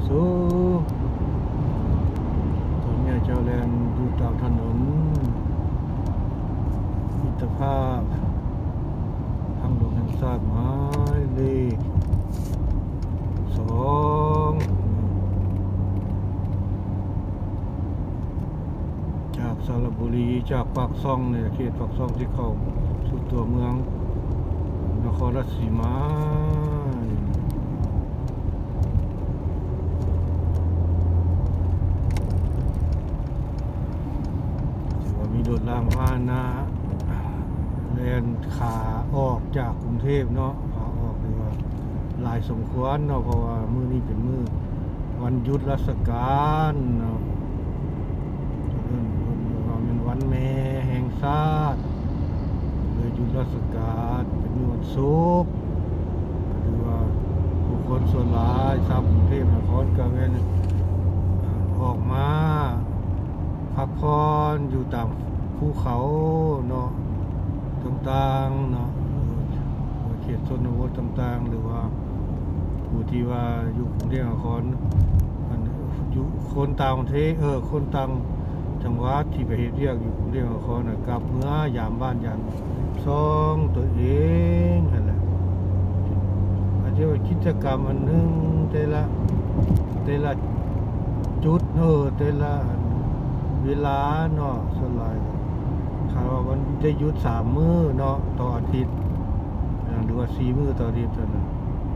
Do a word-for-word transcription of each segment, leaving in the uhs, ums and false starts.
สูงตอนนี้เจ้าแรงอยู่ตามถนนมิตรภาพทางหลวงแห่งชาติหมายเลขสองจากสระบุรีจากปากซ่องเนี่ยเขตปากซ่องที่เข้าสู่ตัวเมืองนครราชสีมาถือว่ามีรถรางพาหนะแล่นขาออกจากกรุงเทพเนาะขาออกหรือว่าหลายสมควรเนาะเพราะว่ามื้อนี้เป็นมื้อวันหยุดราชการเนาะวันแม่แห่งชาติเลยหยุดราชการเป็นวันศุกร์หรือว่าผู้คนส่วนหลายชาวกรุงเทพมหานครก็แม่นออกมาพักผ่อนอยู่ตามภูเขาเนาะต่างๆเนาะเขตชนบทต่างๆหรือว่าผู้ที่ว่าอยู่กรุงเทพมหานครอยู่คนต่างประเทศเออคนต่างจังหวัดที่ไปเฮ็ดเรียกอยู่กรุงเทพมหานครนะกลับเมื่อยามบ้านยามซ่องตัวเองนั่นแหละอาจจะว่ากิจกรรมอันนึงแต่ละแต่ละจุดเออแต่ละเวลาเนาะสลายข่าวว่ามันจะหยุดสามมื้อเนาะต่ออาทิตย์หรือว่าสี่มื้อต่ออาทิตย์เท่านั้น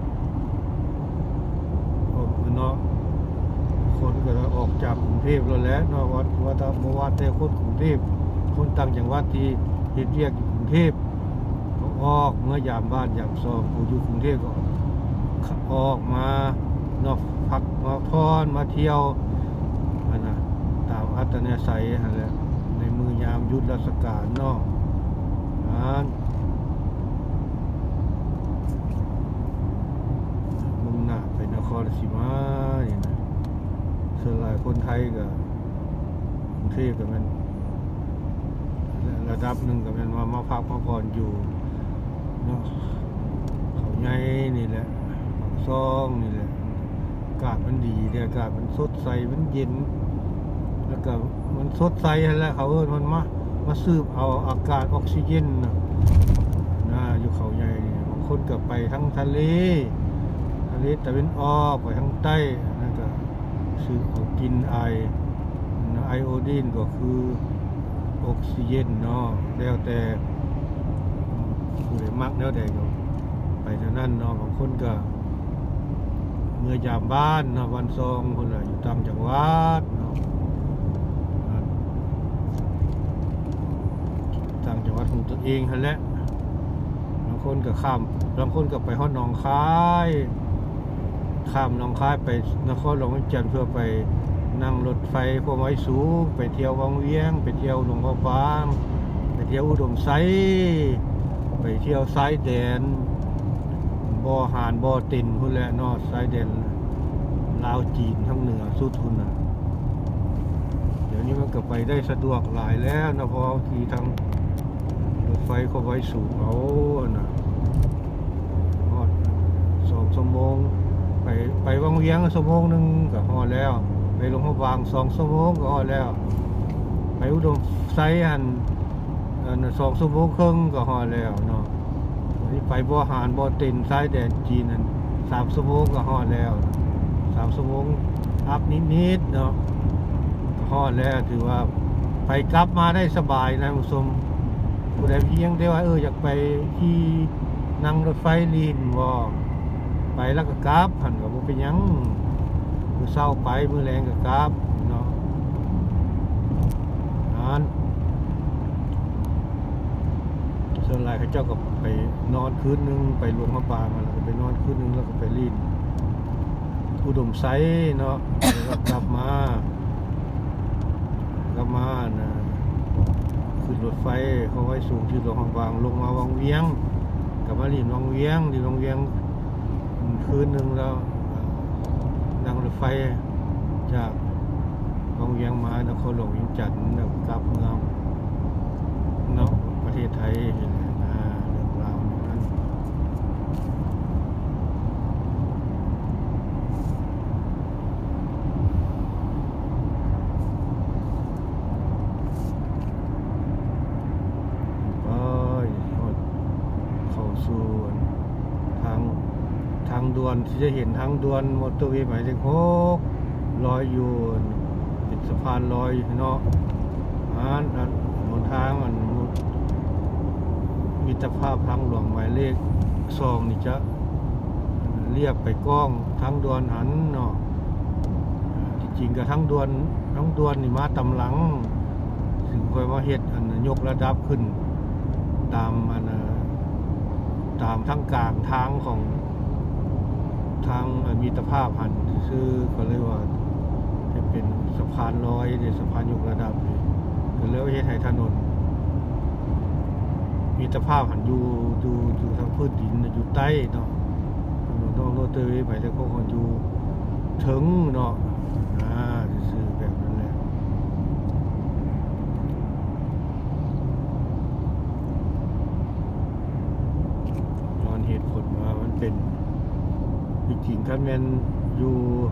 เนาะคนก็ออกจากกรุงเทพแล้วแหละเนาะวัดวัดเมื่อวานแต่คนกรุงเทพคนต่างจังหวัดที่เฮ็ดเวียกอยู่กรุงเทพออกเมื่อยามบ้านยามซองผู้อยู่กรุงเทพก็ออกมาเนาะพักมาพรมาเที่ยวอันน่ะตามอัตยาศัยนั่นแหละในมือยามหยุดราชการเนาะนั้นมุ่งหน้าไปนครราชสีมานี่นะส่วนหลายคนไทยก็กรุงเทพก็มันระดับหนึ่งก็มันมามาพักมาผ่อนอยู่เนาะเขาใหญ่นี่แหละปากซ่องนี่แหละอากาศมันดีเนี่ยอากาศมันสดใสมันเย็นแล้วก็มันสดใสแล้วเขาเอิ้นมันมามาสืบเอาอากาศออกซิเจนนะนะอยู่เขาใหญ่บางคนก็ไปทั้งทะเลทะเลตะวันออกไปทางใต้นั่นก็สืบเอากินไอไอโอดีนก็คือออกซิเจนเนาะแล้วแต่ผู้ใดมักแล้วแต่ก็ไปเท่านั้นเนาะบางคนก็เมื่อยามบ้านเนาะวันซองคนละอยู่ต่างจังหวัดเนาะต่างจังหวัดของตัวเองนั่นแหละบางคนก็ข้ามบางคนก็ไปฮอดหนองคายข้ามหนองคายไปนครหลวงจันทร์เพื่อไปนั่งรถไฟความไว้สูงไปเที่ยววังเวียงไปเที่ยวหลวงพ่อบางไปเที่ยวอุดมไซไปเที่ยวไซแดนบ่อหานบ่อตินพุ่นแหละเนาะไซแดนลาวจีนทั้งเหนือสุดทุนน่ะเดี๋ยวนี้มันก็ไปได้สะดวกหลายแล้วนะเพราะที่ทางรถไฟความไว้สูงเอาน่ะฮอดสองชั่วโมงไปไปวังเวียงชั่วโมงนึงก็ฮอดแล้วไปหลวงพ่อบางสองชั่วโมงก็ฮอดแล้วไปอุดมไซหันสองชั่วโมงครึ่งก็ฮอดแล้วเนาะนี่ไปบ่อหานบ่อเต็นซ้ายแดนจีนนั่นสามชั่วโมงก็ฮอดแล้วสามชั่วโมงอัพนิดๆเนาะก็ฮอดแล้วถือว่าไปกลับมาได้สบายนะผู้ชมผู้ใดเพียงได้ว่าเอออยากไปที่นั่งรถไฟลีนบ่ไปแล้วก็กลับหันก็บ่เป็นหยังมื้อเช้าไปมื้อแลงก็กลับเนาะนั่นส่วนหลายเขาเจ้าก็ไปนอนคืนนึงไปหลวงพ่อบางแล้วก็ไปนอนคืนนึงแล้วก็ไปลีนอุดมไซเนาะแล้วก็กลับมากลับมานะขึ้นรถไฟเขาไว้สูงที่หลวงพ่อบางลงมาวังเวียงกลับมาลีนวังเวียงที่วังเวียงคืนนึงแล้วนั่งรถไฟจากวังเวียงมานครหลวงเวียงจันทร์แล้วกลับเมืองเนาะประเทศไทยเห็นนะเรื่องราวนั้น นางด่วนที่จะเห็นทางด่วนมอเตอร์เวย์หมายเลขหกลอยอยู่เป็นสะพานลอยเนาะอ่านหนทางอันมิตรภาพทางหลวงหมายเลขสองนี่จะเรียบไปกล้องทางด่วนหันเนาะจริงๆกับทางด่วนทางด่วนนี่มาตำหลังถึงค่อยมาเฮ็ดอันยกระดับขึ้นตามอันตามทางกลางทางของทางมิตรภาพหันชื่อก็เลยว่าจะเป็นสะพานลอยเนี่ยสะพานยกระดับก็เลยเฮ็ดให้ถนนมิตรภาพหันอยู่อยู่อยู่ทางพื้นดินอยู่ใต้เนาะถนนต้องรถเตยไปแล้วก็คนอยู่ถึงเนาะอ่าซื่อแบบนั้นแหละย้อนเหตุผลว่ามันเป็นจริงๆถ้าแมนอยู่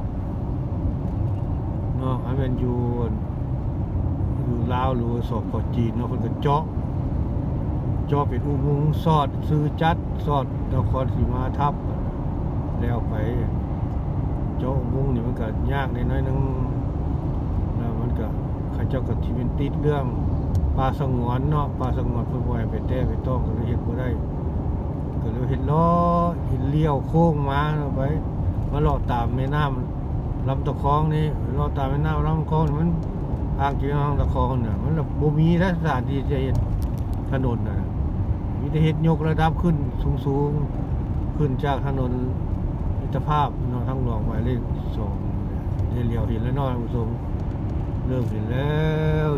เนาะถ้าแมนอยู่อยู่ลาวหรือสปปจีนเนาะเพิ่นก็เจาะเจาะเป็นอุโมงค์ซอดซื้อจัดซอดนครศรีมาทับแล้วไปเจาะอุโมงค์นี่มันก็ยากในน้อยนึงแล้วมันก็เขาเจ้าก็ที่เป็นติดเรื่องป่าสงวนเนาะป่าสงวนเพิ่นบ่ให้ไปแต้ไปต้องก็เลยเฮ็ดบ่ได้ก็เลยเห็นล้อเห็นเลี้ยวโค้งมาไปมาเลาะตามแม่น้ำลำตะคองนี่เลาะตามแม่น้ำลำตะคองมันทางที่ลำตะคองเนี่ยมันบ่มีสถานที่จะเห็นถนนน่ะมีแต่เฮ็ดยกระดับขึ้นสูงๆขึ้นจากถนนมิตรภาพเนาะทางหลวงหมายเลขสองเลี้ยวเห็นแล้วเนาะท่านผู้ชมเริ่มเห็นแล้ว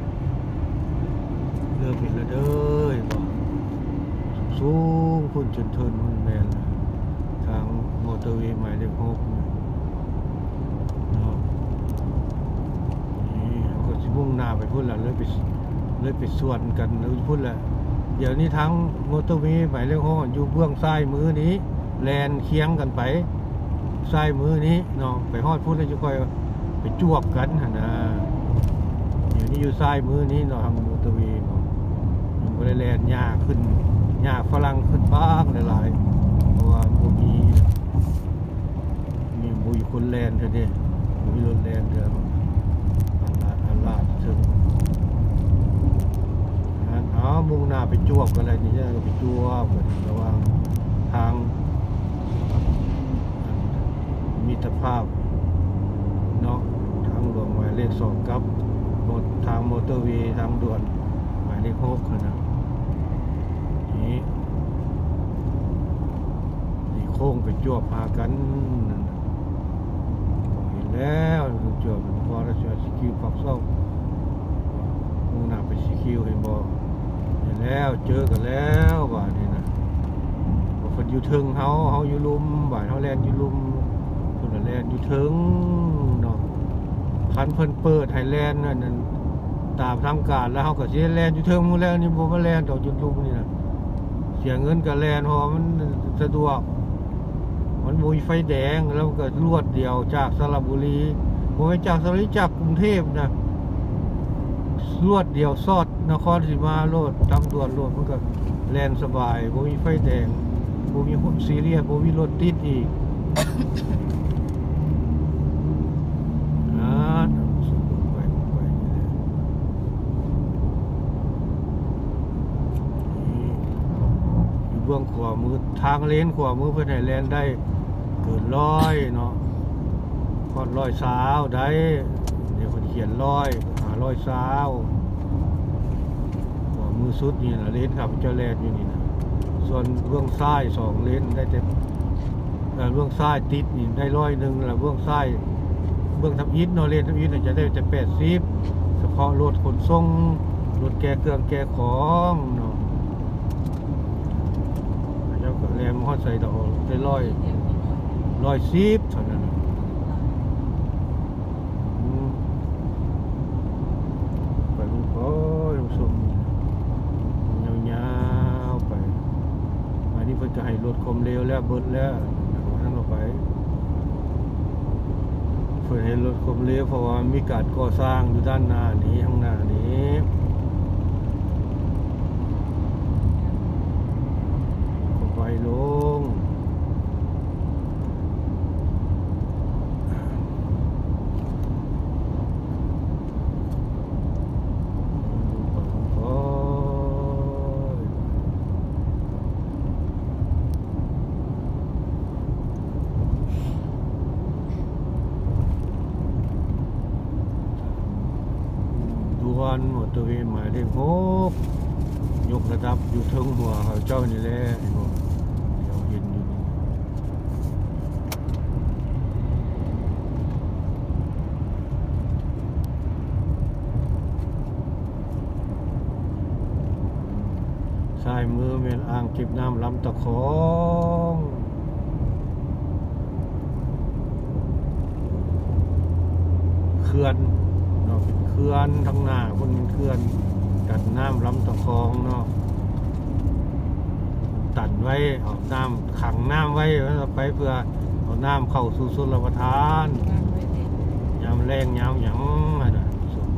เริ่มเห็นแล้วเด้อบ่สูงพุ่นจนเทินมันแม่นทางมอเตอร์เวย์หมายเลขหกเนาะนี่เขาก็สิมุ่งหน้าไปพุ่นล่ะเลยไปเลยไปสวนกันเลยพุ่นล่ะเดี๋ยวนี้ทางมอเตอร์เวย์หมายเลขหกอยู่เบื้องซ้ายมือนี้แลนเคียงกันไปซ้ายมือนี้เนาะไปฮอดพุ่นแล้วจะค่อยไปจวบกันหั่นน่ะเดี๋ยวนี้อยู่ซ้ายมือนี้เนาะทางมอเตอร์เวย์มันบ่ได้แลนยากขึ้นหญ้าฝรั่งขึ้นบ้างหลายๆเพราะว่าบ่มีมีบ่มีคนแลนเท่านี้บ่มีรถแลนเด้ออันลาดอันลาดถึงนั้นอ๋อมุ่งหน้าไปจวบกันเลยนี่จะไปจวบกันระหว่างทางมิตรภาพเนาะทางหลวงหมายเลขสองกับทางมอเตอร์เวย์ทางด่วนหมายเลขหกนะนี่โค้งไปจวบพากันเห็นแล้วจวบพอแล้วจะสีคิวปักซ่อมมุ่งหน้าไปสีคิวเห็นบ่เห็นแล้วเจอกันแล้วบ่านี่นะคนอยู่ถึงเฮาเฮาอยู่ลุมบ่าเฮาแลนอยู่ลุมคนละแลนอยู่ถึงเนาะคันเพิ่นเปิดให้แลนนั่นตามทางการแล้วเฮาก็สิแลนอยู่ถึงหมู่แล้วนี่บ่มาแลนดอกจุดลุมนี่นะเสียเงินกับแลนเพราะมันสะดวกมันมีไฟแดงแล้วก็รวดเดียวจากสระบุรีผมไปจากสระบุรีจากกรุงเทพนะรวดเดียวซอดนครศรีมาโลดทางด่วนโลดมันก็แลนสบายผมมีไฟแดงผมมีคนซีเรียสผมมีรถติดอีกอ่าไปไปอยู่เบื้องขวามือทางเลนขวามือเพื่อนให้แลนได้เกินร้อยเนาะพอดร้อยสาวได้เดี๋ยวคนเขียนร้อยหาร้อยสาวขวามือสุดนี่นะเลนครับจะแลนอยู่นี่นะส่วนเบื้องซ้ายสองเลนได้แต่เบื้องซ้ายติดนี่ได้ร้อยหนึ่งแล้วเบื้องซ้ายเบื้องทับอิฐเนาะเลนทับอิฐจะได้จะแปดสิบเฉพาะรถขนส่งรถแกเครื่องแกของเนาะแล้วก็แลนมอใส่ดอกได้ร้อยร้อยสิบเท่านั้นไปลูกโอ้ยลูกสมยาวๆไปอันนี้เพิ่นจะให้รถความเร็วแล้วเบิดแล้วนั่นออกไปเพิ่นให้รถความเร็วเพราะว่ามีการก่อสร้างอยู่ด้านหน้านี้ข้างหน้านี้ก็ไปลงอร์เวย์หมายเลขหกยกระดับอยู่เทิงหัวเขาเจ้านี่แหละเห็นบ่เดี๋ยวเห็นอยู่นี่ซ้ายมือเป็นอ่างเก็บน้ำลำตะคองเขื่อนเนาะเป็นเขื่อนทั้งหน้าคนเป็นเขื่อนกันน้ำลำตะคองเนาะตันไว้เอาน้ำขังน้ำไว้แล้วไปเพื่อเอาน้ำเข้าสู่ชลประทานยามแรงยามหยังอะนะ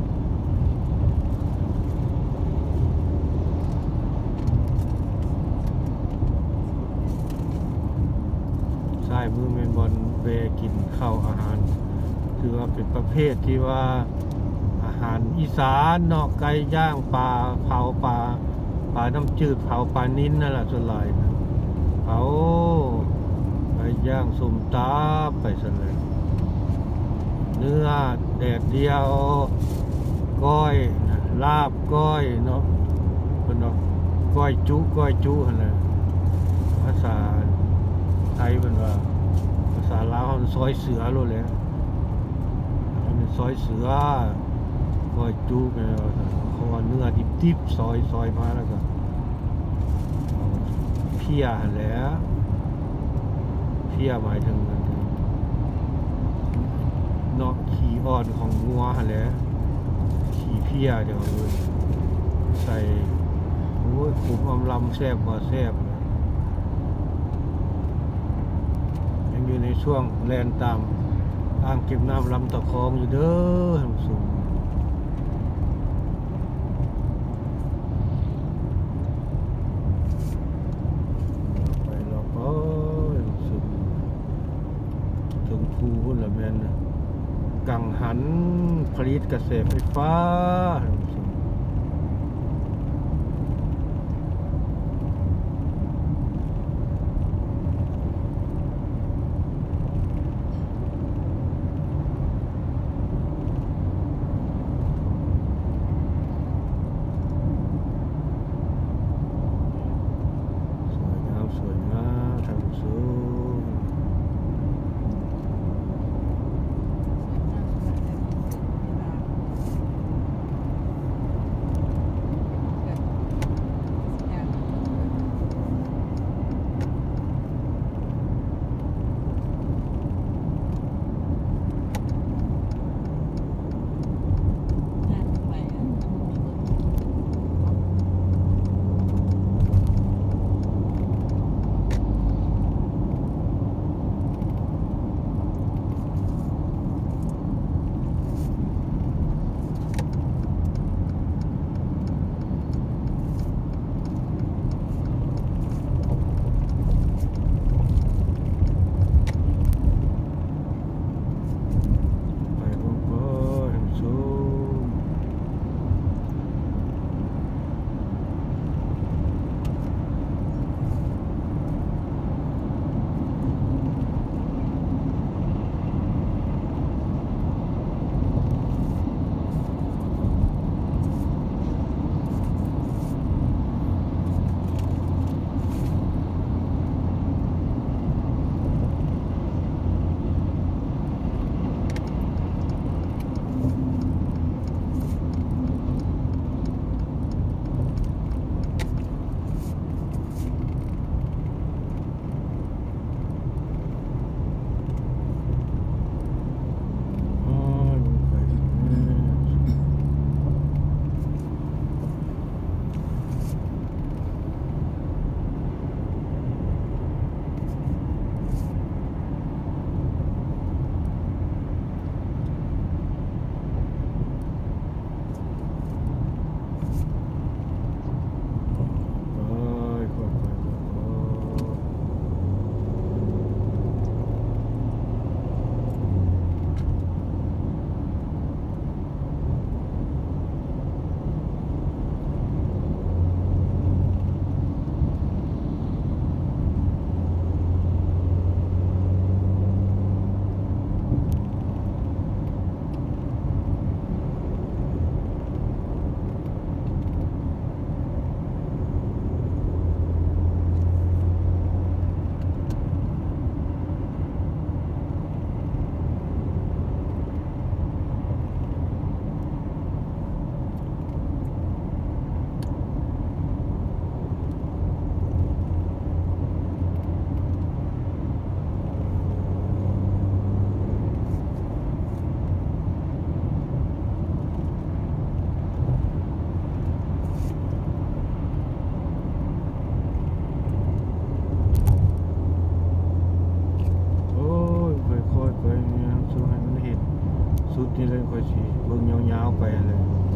ใช่มือเมนบอลเวกินข้าวอาหารคือว่าเป็นประเภทที่ว่าอาหารอีสานเนาะไก่ย่างปลาเผาปลาปลาน้ำจืดเผาปลานิ้นนั่นแหละส่วนใหญ่เผาไก่ย่างสุ่มตาไปซะเลยเนื้อแดดเดียวก้อยลาบก้อยเนาะเป็นเนาะก้อยจุก้อยจุอะไรภาษาไทยเป็นว่าภาษาลาวมันซอยเสือโลดเลยมันซอยเสือก้อยจุเป็นเขาว่าเนื้อดิบๆซอยซอยมาแล้วก็เพี้ยแหละเพี้ยหมายถึงเนาะขี้อ่อนของงัวแหละขี้เพี้ยเดี๋ยวใส่โอ้ยขุมอมลำแซ่บบ่แซ่บยังอยู่ในช่วงแลนตามอ่างเก็บน้ำลำตะคองอยู่เด้อท่านผู้ชมไปรอบอ๋อสุดถึงภูพุ่นละแม่นนะกังหันผลิตเกษตรไฟฟ้าท่านผู้ชมนี่เลยค่อยสิเบิ่งยาวๆไปเลย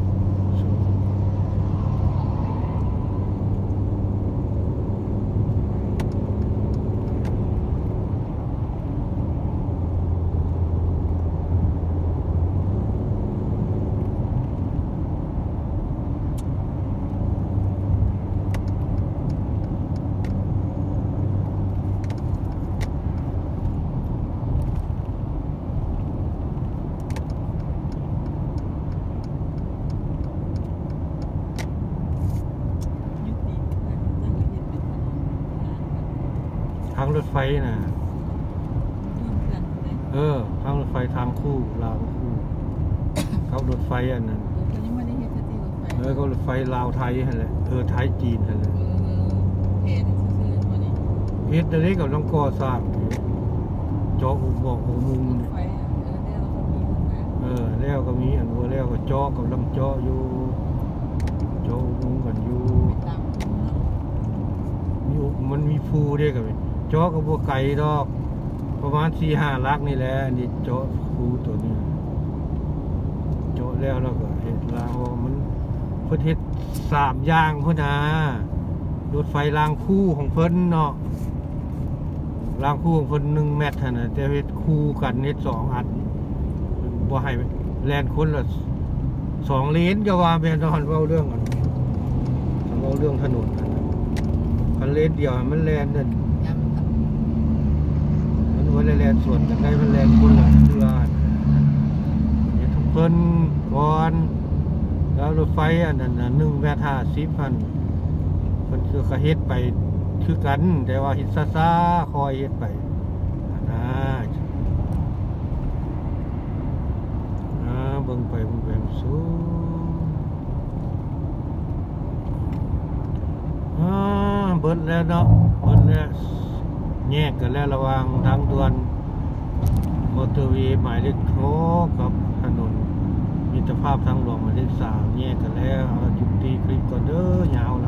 ทางรถไฟน่ะเออทางรถไฟทางคู่ลาวคู่เขารถไฟอันนั้นเออเขารถไฟลาวไทยนั่นแหละเออไทยจีนนั่นแหละเฮ็ดอันนี้กับน้องก่อสร้างเจาะอุโมงค์อุโมงค์เออแล้วก็มีอันว่าแล้วก็เจาะกับลำเจาะอยู่เจาะอุโมงค์กันอยู่มีมันมีภูด้วยกันเจาะกับบัวไก่ดอกประมาณสี่ห้าลักนี่แหละนี่เจาะภูตัวนี้เจาะแล้วแล้วก็เห็ดลางมันเพิ่นเฮ็ดสามอย่างเพิ่นนะรถไฟรางคู่ของเพิ่นเนาะรางคู่ของเพิ่นหนึ่งเมตรนะแต่เฮ็ดคู่กันเฮ็ดสองอันบ่ให้แล่นคนละสองเลนก็ว่าแม่นตอนเว้าเรื่องกันเว้าเรื่องถนนคันเลนเดียวมันแล่นนั่นมันว่าแล่นสวนกันได้มันแล่นคนละเทื่อเฮ็ดของเพิ่นก่อนแล้วรถไฟอันนั้นน่ะหนึ่งเมตรห้าสิบพันเพิ่นคือเขาเฮ็ดไปคือกันแต่ว่าเฮ็ดซ่าๆคอยเฮ็ดไปนะนะเบิ่งไปเบิ่งไปสูอ่าเบิดแล้วเนาะเบิดแล้วแยกกันแล้วระหว่างทางด่วนมอเตอร์เวย์หมายเลขหกกับถนนมิตรภาพทางหลวงหมายเลขสามแยกกันแล้วเอาจุดตีคลิปก่อนเด้อยาว